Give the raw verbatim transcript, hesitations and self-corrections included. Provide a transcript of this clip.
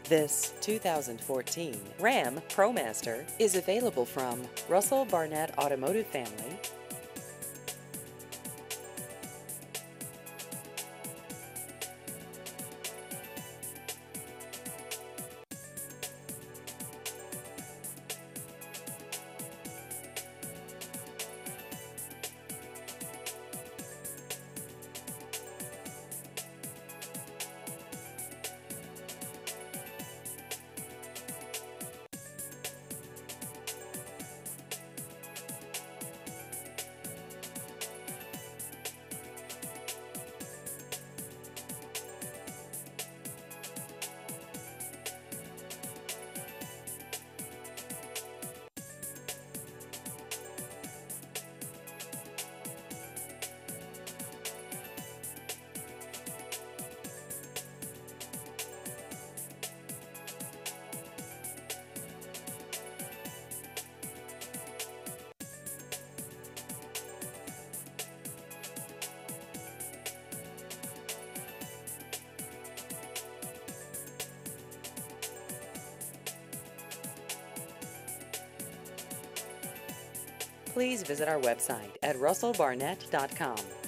This two thousand fourteen Ram ProMaster is available from Russell Barnett Automotive Family. Please visit our website at russell barnett dot com.